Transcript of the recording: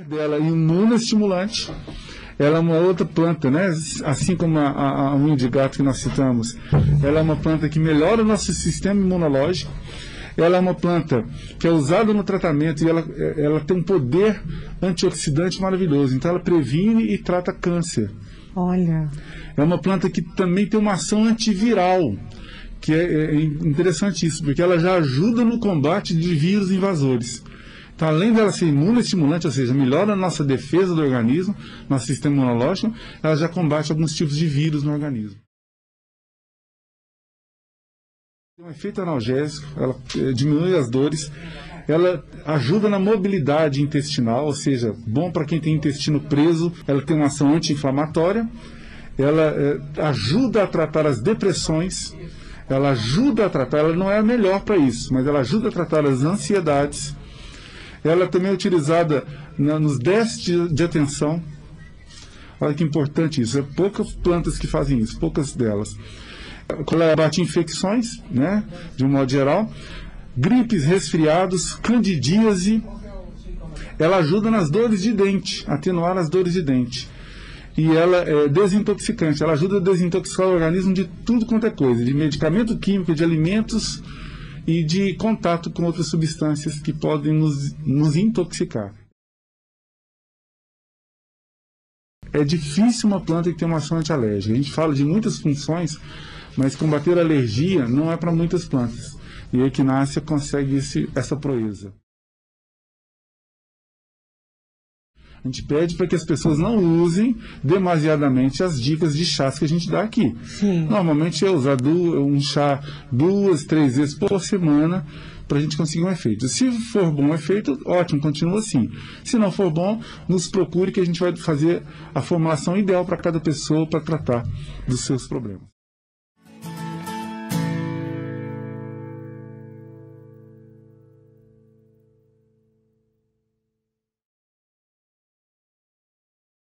dela é imunoestimulante. Ela é uma outra planta, né? Assim como a unha de gato que nós citamos, ela é uma planta que melhora o nosso sistema imunológico. Ela é uma planta que é usada no tratamento e ela tem um poder antioxidante maravilhoso. Então ela previne e trata câncer. Olha. É uma planta que também tem uma ação antiviral, que é interessante isso, porque ela já ajuda no combate de vírus invasores. Então, além dela ser imunoestimulante, ou seja, melhora a nossa defesa do organismo, nosso sistema imunológico, ela já combate alguns tipos de vírus no organismo. Tem um efeito analgésico, ela diminui as dores, ela ajuda na mobilidade intestinal, ou seja, bom para quem tem intestino preso, ela tem uma ação anti-inflamatória, ela ajuda a tratar as depressões, ela ajuda a tratar, ela não é a melhor para isso, mas ela ajuda a tratar as ansiedades. Ela também é utilizada nos déficits de atenção. Olha que importante isso. Poucas plantas que fazem isso, poucas delas. Ela combate infecções, né, de um modo geral. Gripes, resfriados, candidíase. Ela ajuda nas dores de dente, atenuar as dores de dente. E ela é desintoxicante. Ela ajuda a desintoxicar o organismo de tudo quanto é coisa, de medicamento químico, de alimentos e de contato com outras substâncias que podem nos intoxicar. É difícil uma planta que tem uma ação antialérgica. A gente fala de muitas funções, mas combater a alergia não é para muitas plantas. E a equinácea consegue essa proeza. A gente pede para que as pessoas não usem demasiadamente as dicas de chás que a gente dá aqui. Sim. Normalmente é usar um chá 2, 3 vezes por semana para a gente conseguir um efeito. Se for bom o efeito, ótimo, continua assim. Se não for bom, nos procure que a gente vai fazer a formulação ideal para cada pessoa para tratar dos seus problemas.